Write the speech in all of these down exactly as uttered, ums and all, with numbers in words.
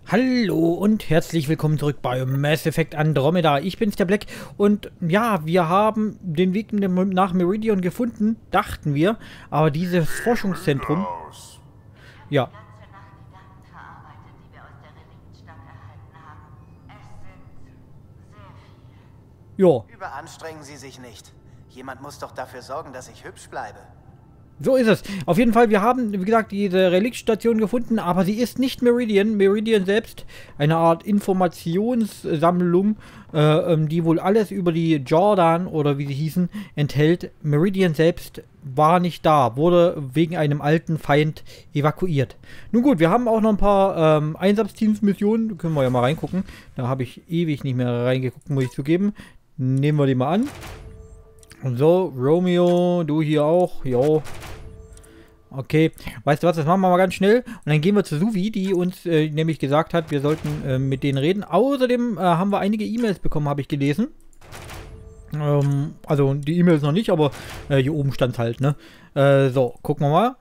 Hallo und herzlich willkommen zurück bei Mass Effect Andromeda. Ich bin's, der Black, und ja, wir haben den Weg nach Meridian gefunden, dachten wir, aber dieses Forschungszentrum, ja, ja, Überanstrengen Sie sich nicht. Jemand muss doch dafür sorgen, dass ich hübsch bleibe. so ist es. Auf jeden Fall, wir haben, wie gesagt, diese Reliktstation gefunden, aber sie ist nicht Meridian. Meridian selbst, eine Art Informationssammlung, äh, die wohl alles über die Jordan, oder wie sie hießen, enthält. Meridian selbst war nicht da, wurde wegen einem alten Feind evakuiert. Nun gut, wir haben auch noch ein paar ähm, Einsatzteams-Missionen, können wir ja mal reingucken. Da habe ich ewig nicht mehr reingeguckt, muss ich zugeben. Nehmen wir die mal an. So, Romeo, du hier auch. Jo. Okay. Weißt du was, das machen wir mal ganz schnell. Und dann gehen wir zu Suvi, die uns äh, nämlich gesagt hat, wir sollten äh, mit denen reden. Außerdem äh, haben wir einige E-Mails bekommen, habe ich gelesen. Ähm, also die E-Mails noch nicht, aber äh, hier oben stand halt, ne? Äh, so, gucken wir mal.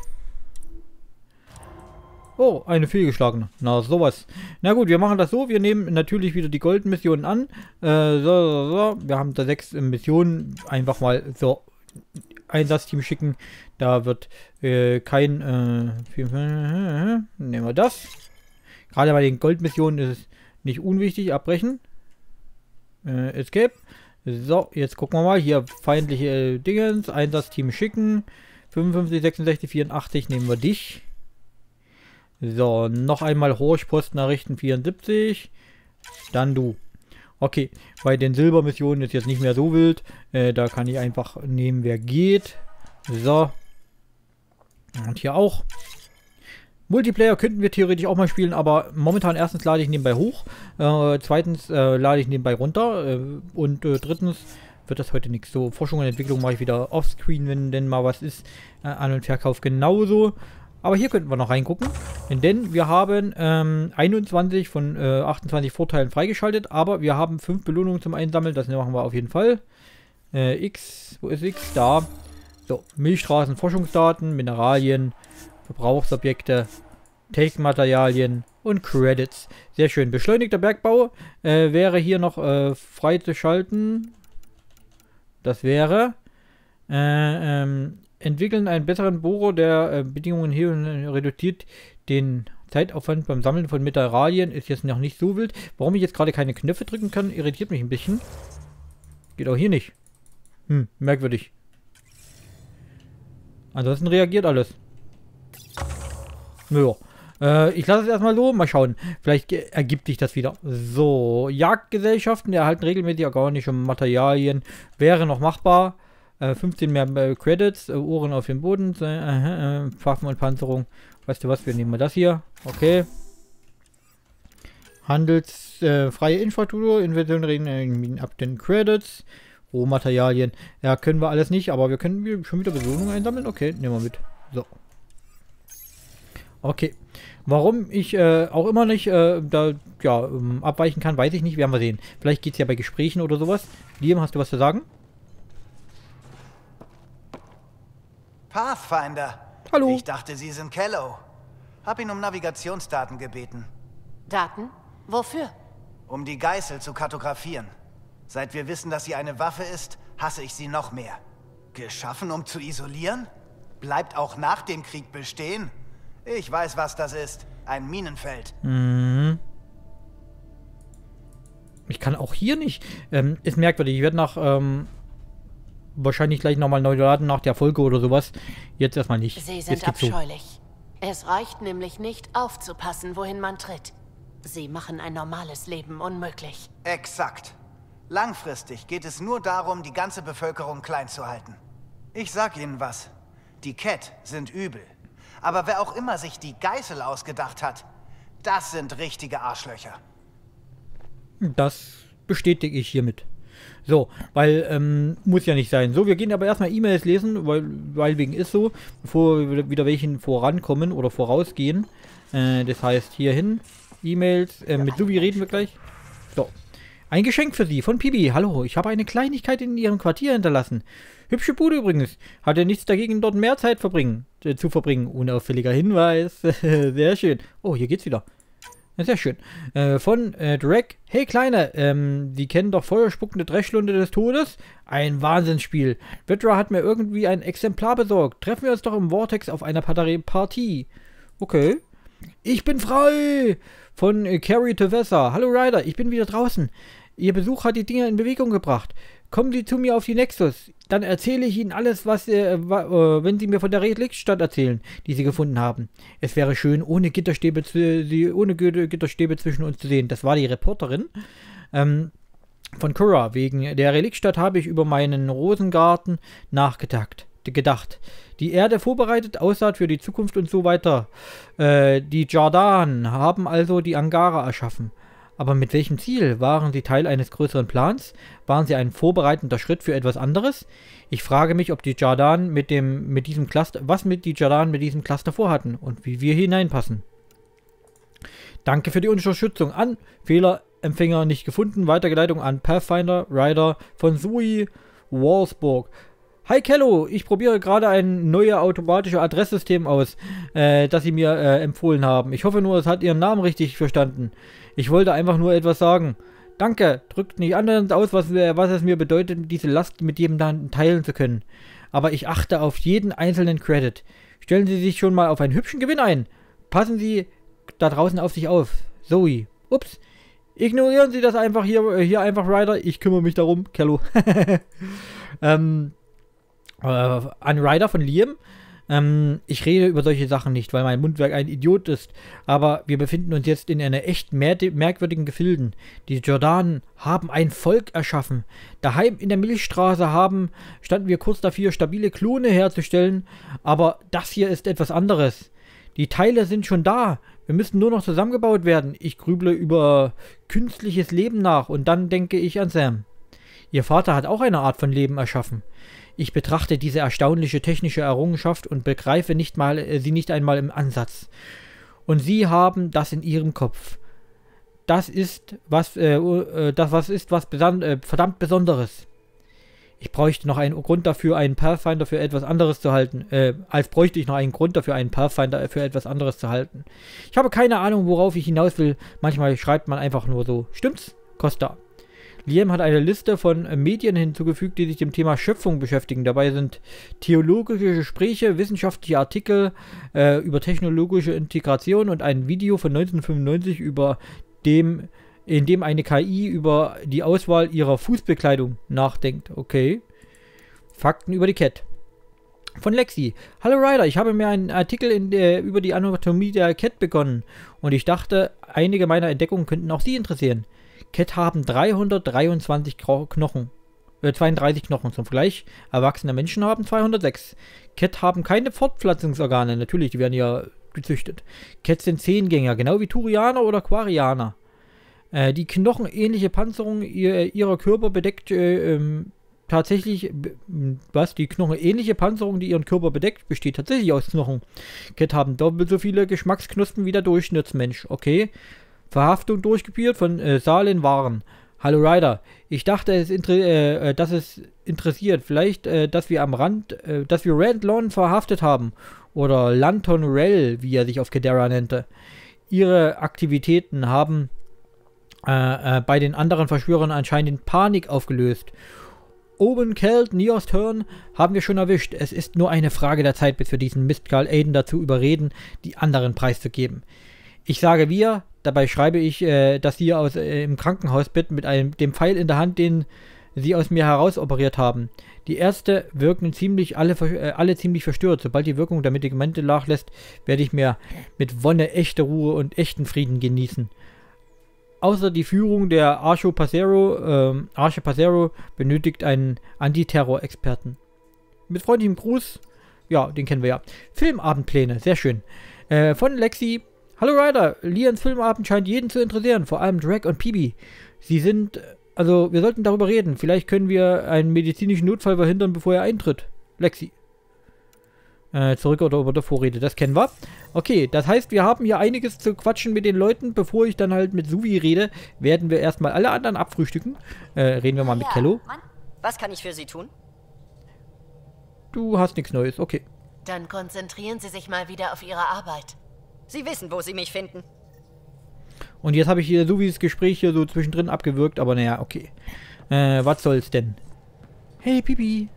Oh, eine fehlgeschlagene. Na, sowas. Na gut, wir machen das so. Wir nehmen natürlich wieder die Golden-Missionen an. Äh, so, so, so. Wir haben da sechs Missionen. Einfach mal so Einsatzteam schicken. Da wird äh, kein... Äh, nehmen wir das. Gerade bei den Goldmissionen ist es nicht unwichtig. Abbrechen. Äh, Escape. So, jetzt gucken wir mal. Hier feindliche äh, Dingens. Einsatzteam schicken. fünfundfünfzig, sechsundsechzig, vierundachtzig nehmen wir dich. So, noch einmal Horchposten errichten, vierundsiebzig. Dann du. Okay, bei den Silbermissionen ist jetzt nicht mehr so wild. Äh, da kann ich einfach nehmen, wer geht. So. Und hier auch. Multiplayer könnten wir theoretisch auch mal spielen, aber momentan erstens lade ich nebenbei hoch. Äh, zweitens äh, lade ich nebenbei runter. Äh, und äh, drittens wird das heute nichts. So, Forschung und Entwicklung mache ich wieder offscreen, wenn denn mal was ist. Äh, An- und Verkauf genauso. Aber hier könnten wir noch reingucken, denn wir haben ähm, einundzwanzig von äh, achtundzwanzig Vorteilen freigeschaltet, aber wir haben fünf Belohnungen zum Einsammeln, das machen wir auf jeden Fall. Äh, X, wo ist X? Da. So, Milchstraßen, Forschungsdaten, Mineralien, Verbrauchsobjekte, Take-Materialien und Credits. Sehr schön. Beschleunigter Bergbau äh, wäre hier noch äh, freizuschalten. Das wäre... Äh, ähm, entwickeln einen besseren Bohrer, der äh, Bedingungen hier äh, reduziert den Zeitaufwand beim Sammeln von Mineralien. Ist jetzt noch nicht so wild. Warum ich jetzt gerade keine Knöpfe drücken kann, irritiert mich ein bisschen. Geht auch hier nicht. Hm, merkwürdig. Ansonsten reagiert alles. Naja. Äh, ich lasse es erstmal so. Mal schauen. Vielleicht ergibt sich das wieder. So. Jagdgesellschaften erhalten regelmäßig organische Materialien. Wäre noch machbar. fünfzehn mehr äh, Credits, äh, Ohren auf dem Boden, äh, äh, Waffen und Panzerung. Weißt du was, wir nehmen mal das hier. Okay. Handels, äh, freie Infrastruktur, Invention reden ab den Credits. Rohmaterialien. Ja, können wir alles nicht, aber wir können schon wieder Belohnung einsammeln. Okay, nehmen wir mit. So. Okay. Warum ich äh, auch immer nicht äh, da ja, ähm, abweichen kann, weiß ich nicht. Werden wir sehen. Vielleicht geht es ja bei Gesprächen oder sowas. Liam, hast du was zu sagen? Pathfinder. Hallo. Ich dachte, Sie sind Kello. Hab ihn um Navigationsdaten gebeten. Daten? Wofür? Um die Geißel zu kartografieren. Seit wir wissen, dass sie eine Waffe ist, hasse ich sie noch mehr. Geschaffen, um zu isolieren? Bleibt auch nach dem Krieg bestehen? Ich weiß, was das ist. Ein Minenfeld. Mhm. Ich kann auch hier nicht. Ähm, ist merkwürdig. Ich werde nach... Ähm wahrscheinlich gleich nochmal neu laden nach der Folge oder sowas. Jetzt erstmal nicht. Sie sind abscheulich. Es reicht nämlich nicht, aufzupassen, wohin man tritt. Sie machen ein normales Leben unmöglich. Exakt. Langfristig geht es nur darum, die ganze Bevölkerung klein zu halten. Ich sag Ihnen was. Die Kett sind übel. Aber wer auch immer sich die Geißel ausgedacht hat, das sind richtige Arschlöcher. Das bestätige ich hiermit. So, weil, ähm, muss ja nicht sein. So, wir gehen aber erstmal E-Mails lesen, weil, weil wegen ist so, bevor wir wieder welchen vorankommen oder vorausgehen. Äh, das heißt, hier hin, E-Mails, äh, mit Suvi reden wir gleich. So, ein Geschenk für Sie von Pibi. Hallo, ich habe eine Kleinigkeit in Ihrem Quartier hinterlassen. Hübsche Bude übrigens. Hat er nichts dagegen, dort mehr Zeit verbringen, äh, zu verbringen. Unauffälliger Hinweis. Sehr schön. Oh, hier geht's wieder. Ja, sehr schön. Äh, von äh, Drake. Hey Kleine, ähm, Sie kennen doch feuerspuckende Dreschlunde des Todes? Ein Wahnsinnsspiel. Vedra hat mir irgendwie ein Exemplar besorgt. Treffen wir uns doch im Vortex auf einer Partie. Partie. Okay. Ich bin frei! Von äh, Carrie Tevessa. Hallo Ryder, ich bin wieder draußen. Ihr Besuch hat die Dinge in Bewegung gebracht. Kommen Sie zu mir auf die Nexus. Dann erzähle ich Ihnen alles, was, äh, wa äh, wenn Sie mir von der Reliktstadt erzählen, die Sie gefunden haben. Es wäre schön, ohne Gitterstäbe, zu, sie, ohne Gitterstäbe zwischen uns zu sehen. Das war die Reporterin ähm, von Cura. Wegen der Reliktstadt habe ich über meinen Rosengarten nachgedacht. gedacht. Die Erde vorbereitet, Aussaat für die Zukunft und so weiter. Äh, die Jardan haben also die Angara erschaffen. Aber mit welchem Ziel? Waren sie Teil eines größeren Plans? Waren sie ein vorbereitender Schritt für etwas anderes? Ich frage mich, ob die Jardan mit dem, mit diesem Cluster, was mit die Jardan mit diesem Cluster vorhatten und wie wir hineinpassen. Danke für die Unterstützung an. Fehlerempfänger nicht gefunden. Weitergeleitung an Pathfinder Ryder von Sui Wolfsburg. Hi Kello, ich probiere gerade ein neues automatisches Adresssystem aus, äh, das Sie mir äh, empfohlen haben. Ich hoffe nur, es hat Ihren Namen richtig verstanden. Ich wollte einfach nur etwas sagen. Danke, drückt nicht annähernd aus, was, was es mir bedeutet, diese Last mit jedem dann teilen zu können. Aber ich achte auf jeden einzelnen Credit. Stellen Sie sich schon mal auf einen hübschen Gewinn ein. Passen Sie da draußen auf sich auf. Zoe. Ups. Ignorieren Sie das einfach hier, hier einfach, Ryder. Ich kümmere mich darum. Kello. ähm... Äh, an Ryder von Liam. Ähm, ich rede über solche Sachen nicht, weil mein Mundwerk ein Idiot ist. Aber wir befinden uns jetzt in einer echt mer merkwürdigen Gefilden. Die Jordanen haben ein Volk erschaffen. Daheim in der Milchstraße haben, standen wir kurz dafür, stabile Klone herzustellen. Aber das hier ist etwas anderes. Die Teile sind schon da. Wir müssen nur noch zusammengebaut werden. Ich grüble über künstliches Leben nach und dann denke ich an Sam. Ihr Vater hat auch eine Art von Leben erschaffen. Ich betrachte diese erstaunliche technische Errungenschaft und begreife nicht mal, äh, sie nicht einmal im Ansatz. Und Sie haben das in Ihrem Kopf. Das ist was, äh, äh, das was ist was besan äh, verdammt Besonderes. Ich bräuchte noch einen Grund dafür, einen Pathfinder für etwas anderes zu halten. Äh, als bräuchte ich noch einen Grund dafür, einen Pathfinder für etwas anderes zu halten. Ich habe keine Ahnung, worauf ich hinaus will. Manchmal schreibt man einfach nur so. Stimmt's? Costa. Liam hat eine Liste von äh, Medien hinzugefügt, die sich dem Thema Schöpfung beschäftigen. Dabei sind theologische Gespräche, wissenschaftliche Artikel äh, über technologische Integration und ein Video von neunzehnhundertfünfundneunzig, über dem, in dem eine K I über die Auswahl ihrer Fußbekleidung nachdenkt. Okay. Fakten über die Cat. Von Lexi. Hallo Ryder, ich habe mir einen Artikel in der, über die Anatomie der Cat begonnen und ich dachte, einige meiner Entdeckungen könnten auch Sie interessieren. Cat haben dreihundertdreiundzwanzig Knochen, äh, zweiunddreißig Knochen zum Vergleich. Erwachsene Menschen haben zweihundertsechs. Cat haben keine Fortpflanzungsorgane, natürlich, die werden ja gezüchtet. Cat sind Zehngänger, genau wie Turianer oder Quarianer. Äh, die knochenähnliche Panzerung ihr, ihrer Körper bedeckt äh, ähm, tatsächlich, was, die knochenähnliche Panzerung, die ihren Körper bedeckt, besteht tatsächlich aus Knochen. Cat haben doppelt so viele Geschmacksknospen wie der Durchschnittsmensch, okay. Verhaftung durchgeführt von äh, Salin Waren. Hallo Ryder, ich dachte, es äh, dass es interessiert, vielleicht, äh, dass wir am Rand, äh, dass wir Rand Lon verhaftet haben. Oder Lanton Rell, wie er sich auf Kedera nannte. Ihre Aktivitäten haben äh, äh, bei den anderen Verschwörern anscheinend Panik aufgelöst. Oben Kelt, Neos Turn haben wir schon erwischt. Es ist nur eine Frage der Zeit, bis wir diesen Mistkerl Aiden dazu überreden, die anderen preiszugeben. Ich sage wir, dabei schreibe ich, äh, dass sie aus, äh, im Krankenhausbett mit einem, dem Pfeil in der Hand, den sie aus mir heraus operiert haben. Die Ärzte wirken ziemlich alle, äh, alle ziemlich verstört. Sobald die Wirkung der Medikamente nachlässt, werde ich mir mit Wonne echte Ruhe und echten Frieden genießen. Außer die Führung der Archo Passero, äh, Arche Passero benötigt einen Antiterror-Experten. Mit freundlichem Gruß, ja, den kennen wir ja. Filmabendpläne, sehr schön. Äh, von Lexi. Hallo Ryder, Lians Filmabend scheint jeden zu interessieren, vor allem Drake und Peebe. Sie sind, also wir sollten darüber reden. Vielleicht können wir einen medizinischen Notfall verhindern, bevor er eintritt. Lexi. Äh, zurück oder über der Vorrede, das kennen wir. Okay, das heißt, wir haben hier einiges zu quatschen mit den Leuten. Bevor ich dann halt mit Suvi rede, werden wir erstmal alle anderen abfrühstücken. Äh, reden wir mal mit ja, Kello. Mann. Was kann ich für Sie tun? Du hast nichts Neues, okay. Dann konzentrieren Sie sich mal wieder auf Ihre Arbeit. Sie wissen, wo Sie mich finden. Und jetzt habe ich hier so wie das Gespräch hier so zwischendrin abgewürgt, aber naja, okay. Äh, was soll's denn? Hey, Pipi.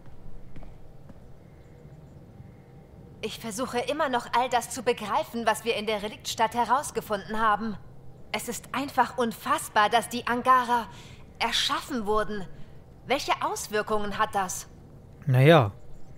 Ich versuche immer noch all das zu begreifen, was wir in der Reliktstadt herausgefunden haben. Es ist einfach unfassbar, dass die Angara erschaffen wurden. Welche Auswirkungen hat das? Naja.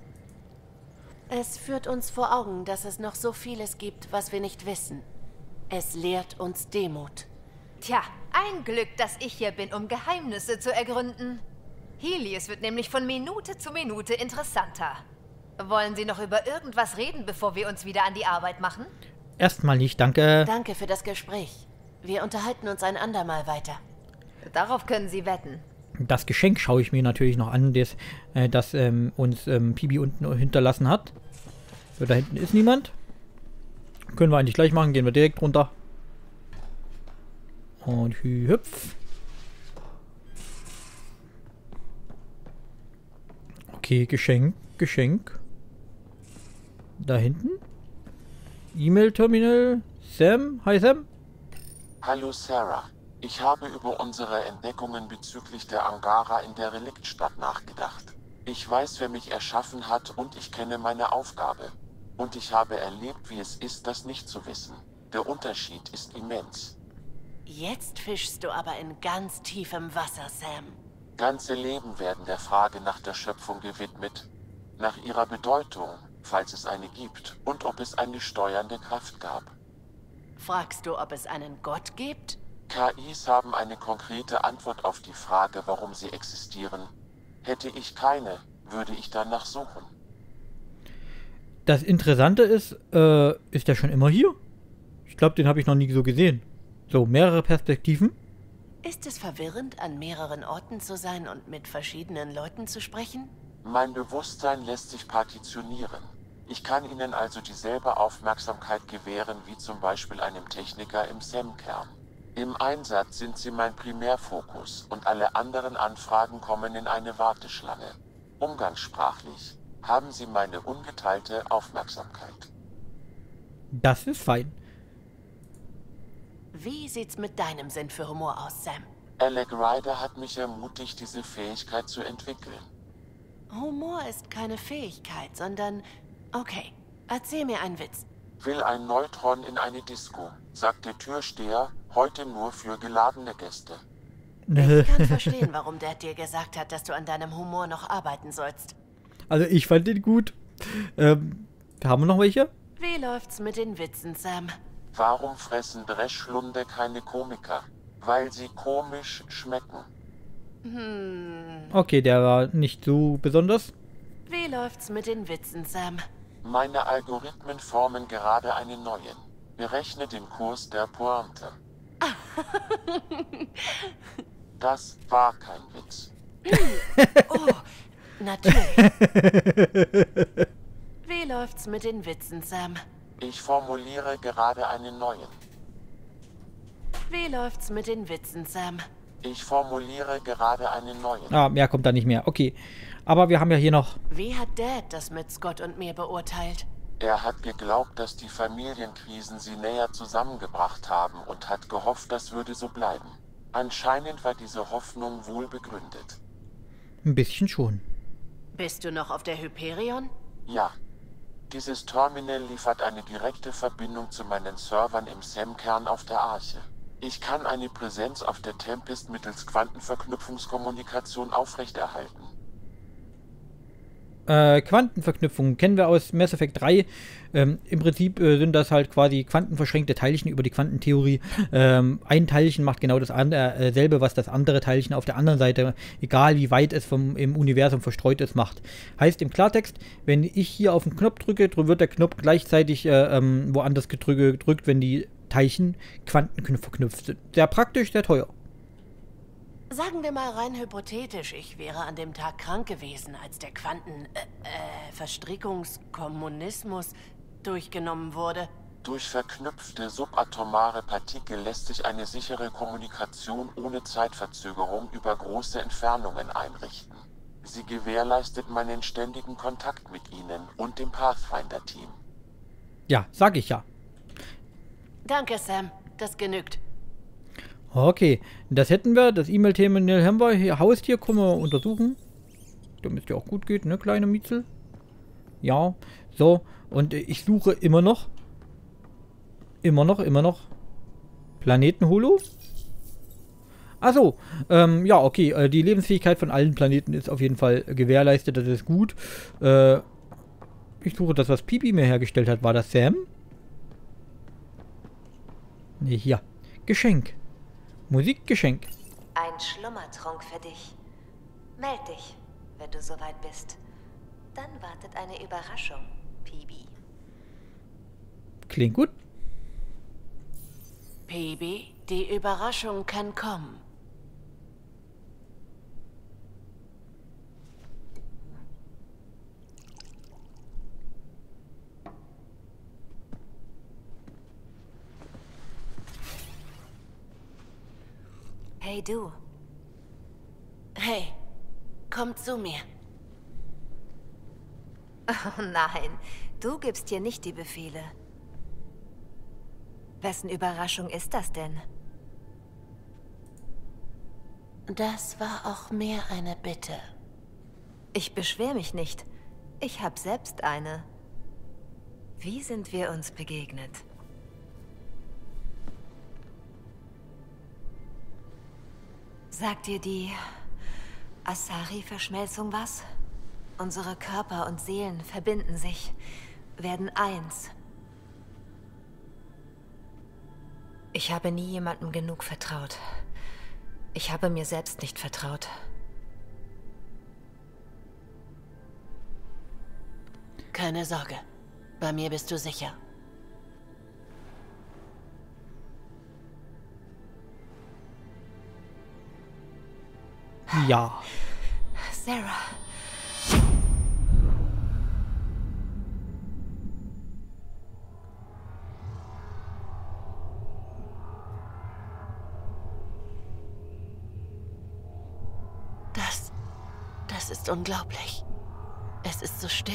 Es führt uns vor Augen, dass es noch so vieles gibt, was wir nicht wissen. Es lehrt uns Demut. Tja, ein Glück, dass ich hier bin, um Geheimnisse zu ergründen. Helios wird nämlich von Minute zu Minute interessanter. Wollen Sie noch über irgendwas reden, bevor wir uns wieder an die Arbeit machen? Erstmal nicht, danke. Danke für das Gespräch. Wir unterhalten uns ein andermal weiter. Darauf können Sie wetten. Das Geschenk schaue ich mir natürlich noch an, das, äh, das ähm, uns ähm, Pipi unten hinterlassen hat. So, da hinten ist niemand. Können wir eigentlich gleich machen, gehen wir direkt runter. Und hü hüpf. Okay, Geschenk, Geschenk. Da hinten. E-Mail-Terminal. Sam, hi Sam. Hallo Sarah. Ich habe über unsere Entdeckungen bezüglich der Angara in der Reliktstadt nachgedacht. Ich weiß, wer mich erschaffen hat und ich kenne meine Aufgabe. Und ich habe erlebt, wie es ist, das nicht zu wissen. Der Unterschied ist immens. Jetzt fischst du aber in ganz tiefem Wasser, Sam. Ganze Leben werden der Frage nach der Schöpfung gewidmet. Nach ihrer Bedeutung, falls es eine gibt, und ob es eine steuernde Kraft gab. Fragst du, ob es einen Gott gibt? K Is haben eine konkrete Antwort auf die Frage, warum sie existieren. Hätte ich keine, würde ich danach suchen. Das Interessante ist, äh, ist der schon immer hier? Ich glaube, den habe ich noch nie so gesehen. So, mehrere Perspektiven. Ist es verwirrend, an mehreren Orten zu sein und mit verschiedenen Leuten zu sprechen? Mein Bewusstsein lässt sich partitionieren. Ich kann ihnen also dieselbe Aufmerksamkeit gewähren wie zum Beispiel einem Techniker im Sam-Kern. Im Einsatz sind sie mein Primärfokus und alle anderen Anfragen kommen in eine Warteschlange. Umgangssprachlich haben sie meine ungeteilte Aufmerksamkeit. Das ist fein. Wie sieht's mit deinem Sinn für Humor aus, Sam? Alec Ryder hat mich ermutigt, diese Fähigkeit zu entwickeln. Humor ist keine Fähigkeit, sondern... Okay, erzähl mir einen Witz. Will ein Neutron in eine Disco, sagt der Türsteher, heute nur für geladene Gäste. Ich kann verstehen, warum Dad dir gesagt hat, dass du an deinem Humor noch arbeiten sollst. Also ich fand den gut. Ähm, haben wir noch welche? Wie läuft's mit den Witzen, Sam? Warum fressen Dreschlunde keine Komiker? Weil sie komisch schmecken. Hm. Okay, der war nicht so besonders. Wie läuft's mit den Witzen, Sam? Meine Algorithmen formen gerade einen neuen. Berechne den Kurs der Pointe. Das war kein Witz. Oh, natürlich. Wie läuft's mit den Witzen, Sam? Ich formuliere gerade einen neuen. Wie läuft's mit den Witzen, Sam? Ich formuliere gerade einen neuen. Ah, mehr kommt da nicht mehr. Okay. Aber wir haben ja hier noch... Wie hat Dad das mit Scott und mir beurteilt? Er hat geglaubt, dass die Familienkrisen sie näher zusammengebracht haben und hat gehofft, das würde so bleiben. Anscheinend war diese Hoffnung wohl begründet. Ein bisschen schon. Bist du noch auf der Hyperion? Ja. Dieses Terminal liefert eine direkte Verbindung zu meinen Servern im Sam-Kern auf der Arche. Ich kann eine Präsenz auf der Tempest mittels Quantenverknüpfungskommunikation aufrechterhalten. Äh, Quantenverknüpfung kennen wir aus Mass Effect drei. Ähm, Im Prinzip äh, sind das halt quasi quantenverschränkte Teilchen über die Quantentheorie. Ähm, ein Teilchen macht genau das andere, äh, selbe, was das andere Teilchen auf der anderen Seite, egal wie weit es vom, im Universum verstreut ist, macht. Heißt im Klartext, wenn ich hier auf den Knopf drücke, wird der Knopf gleichzeitig äh, ähm, woanders gedrückt, gedrückt, wenn die Teilchen quantenverknüpft sind. Sehr praktisch, sehr teuer. Sagen wir mal rein hypothetisch, ich wäre an dem Tag krank gewesen, als der Quanten-Verstrickungskommunismus äh, äh, durchgenommen wurde. Durch verknüpfte subatomare Partikel lässt sich eine sichere Kommunikation ohne Zeitverzögerung über große Entfernungen einrichten. Sie gewährleistet meinen ständigen Kontakt mit Ihnen und dem Pathfinder-Team. Ja, sag ich ja. Danke, Sam. Das genügt. Okay, das hätten wir. Das E-Mail-Terminal haben wir. Hier, Haustier können wir untersuchen. Damit es ja auch gut geht, ne, kleine Mietzel? Ja, so. Und ich suche immer noch. Immer noch, immer noch. Planeten-Holo? Achso, ähm, ja, okay. Äh, die Lebensfähigkeit von allen Planeten ist auf jeden Fall gewährleistet. Das ist gut. Äh, ich suche das, was Pipi mir hergestellt hat. War das Sam? Ne, hier. Geschenk. Musikgeschenk. Ein Schlummertrunk für dich. Meld dich, wenn du soweit bist. Dann wartet eine Überraschung, Pibi. Klingt gut. Pibi, die Überraschung kann kommen. Hey du. Hey, komm zu mir. Oh nein, du gibst hier nicht die Befehle. Wessen Überraschung ist das denn? Das war auch mehr eine Bitte. Ich beschwer mich nicht. Ich hab selbst eine. Wie sind wir uns begegnet? Sagt dir die Asari-Verschmelzung was? Unsere Körper und Seelen verbinden sich, werden eins. Ich habe nie jemandem genug vertraut. Ich habe mir selbst nicht vertraut. Keine Sorge. Bei mir bist du sicher. Ja. Sarah. Das... Das ist unglaublich. Es ist so still.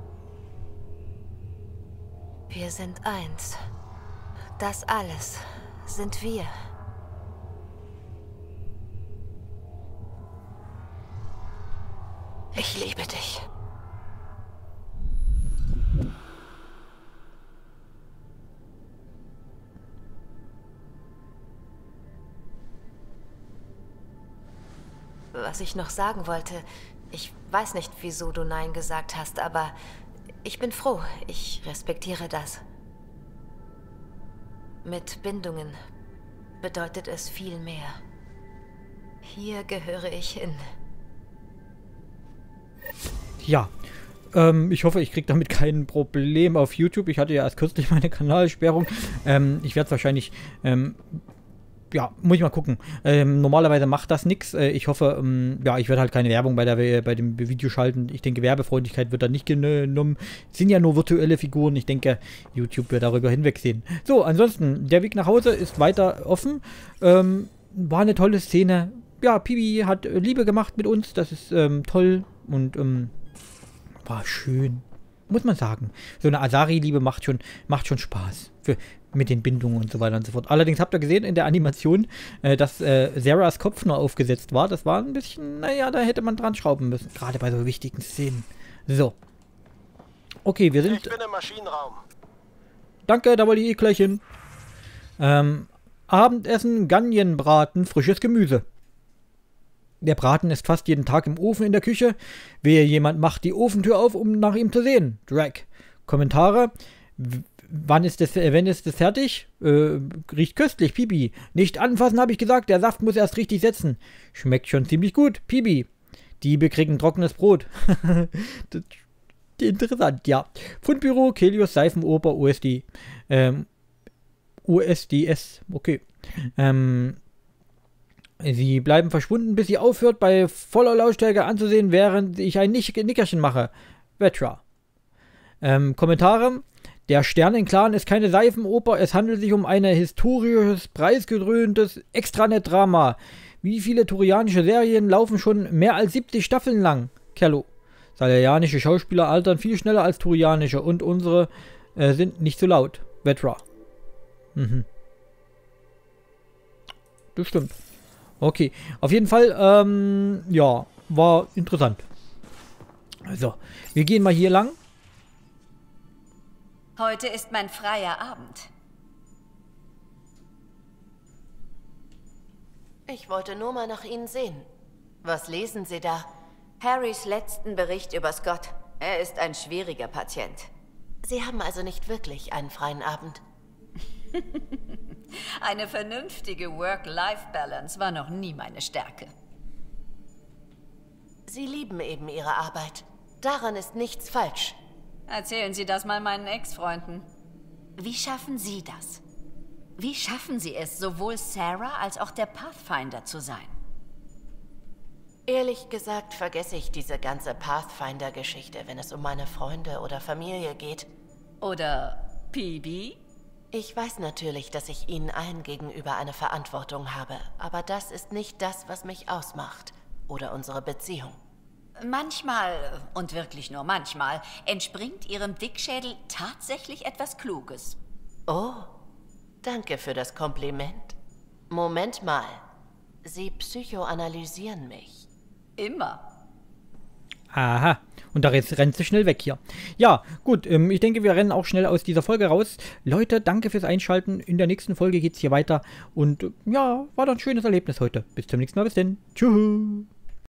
Wir sind eins. Das alles sind wir. Ich liebe dich. Was ich noch sagen wollte, ich weiß nicht, wieso du Nein gesagt hast, aber ich bin froh. Ich respektiere das. Mit Bindungen bedeutet es viel mehr. Hier gehöre ich hin. Ja, ähm, ich hoffe, ich kriege damit kein Problem auf YouTube. Ich hatte ja erst kürzlich meine Kanalsperrung. Ähm, ich werde es wahrscheinlich, ähm, ja, muss ich mal gucken. Ähm, normalerweise macht das nichts. Äh, ich hoffe, ähm, ja, ich werde halt keine Werbung bei, der, bei dem Video schalten. Ich denke, Werbefreundlichkeit wird da nicht genommen. Es sind ja nur virtuelle Figuren. Ich denke, YouTube wird darüber hinwegsehen. So, ansonsten, der Weg nach Hause ist weiter offen. Ähm, war eine tolle Szene. Ja, Pibi hat Liebe gemacht mit uns. Das ist ähm, toll und ähm, war schön, muss man sagen. So eine Asari-Liebe macht schon, macht schon Spaß. Für, mit den Bindungen und so weiter und so fort. Allerdings habt ihr gesehen in der Animation, äh, dass äh, Sarahs Kopf nur aufgesetzt war. Das war ein bisschen, naja, da hätte man dran schrauben müssen. Gerade bei so wichtigen Szenen. So. Okay, wir sind... Ich bin im Maschinenraum. Danke, da wollte ich eh gleich hin. Ähm, Abendessen, Gagnienbraten, frisches Gemüse. Der Braten ist fast jeden Tag im Ofen in der Küche. Wehe, jemand macht die Ofentür auf, um nach ihm zu sehen. Drag. Kommentare. W wann ist das, äh, wenn ist das fertig? Äh, riecht köstlich, Pibi. Nicht anfassen, habe ich gesagt. Der Saft muss erst richtig setzen. Schmeckt schon ziemlich gut, Pibi. Diebe kriegen trockenes Brot. Das, interessant, ja. Fundbüro, Kelios, Seifenoper, U S D. Ähm, U S D S. Okay. Ähm... Sie bleiben verschwunden, bis sie aufhört, bei voller Lautstärke anzusehen, während ich ein Nick Nickerchen mache. Vetra. Ähm, Kommentare. Der Sternenclan ist keine Seifenoper, es handelt sich um ein historisches, preisgekröntes Extranet-Drama. Wie viele turianische Serien laufen schon mehr als siebzig Staffeln lang? Kerlo. Salarianische Schauspieler altern viel schneller als turianische und unsere äh, sind nicht so laut. Vetra. Mhm. das stimmt. Okay, auf jeden Fall, ähm, ja, war interessant. Also, wir gehen mal hier lang. Heute ist mein freier Abend. Ich wollte nur mal nach Ihnen sehen. Was lesen Sie da? Harrys letzten Bericht über Scott. Er ist ein schwieriger Patient. Sie haben also nicht wirklich einen freien Abend. Eine vernünftige Work-Life-Balance war noch nie meine Stärke. Sie lieben eben Ihre Arbeit. Daran ist nichts falsch. Erzählen Sie das mal meinen Ex-Freunden. Wie schaffen Sie das? Wie schaffen Sie es, sowohl Sarah als auch der Pathfinder zu sein? Ehrlich gesagt vergesse ich diese ganze Pathfinder-Geschichte, wenn es um meine Freunde oder Familie geht. Oder P B? Ich weiß natürlich, dass ich Ihnen allen gegenüber eine Verantwortung habe, aber das ist nicht das, was mich ausmacht. Oder unsere Beziehung. Manchmal, und wirklich nur manchmal, entspringt Ihrem Dickschädel tatsächlich etwas Kluges. Oh, danke für das Kompliment. Moment mal. Sie psychoanalysieren mich. Immer. Aha. Und da rennt, rennt sie schnell weg hier. Ja, gut. Ähm, ich denke, wir rennen auch schnell aus dieser Folge raus. Leute, danke fürs Einschalten. In der nächsten Folge geht es hier weiter. Und äh, ja, war doch ein schönes Erlebnis heute. Bis zum nächsten Mal. Bis dann. Tschüss.